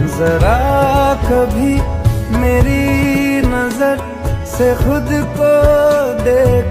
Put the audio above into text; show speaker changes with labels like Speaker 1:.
Speaker 1: जरा कभी मेरी नजर से खुद को देख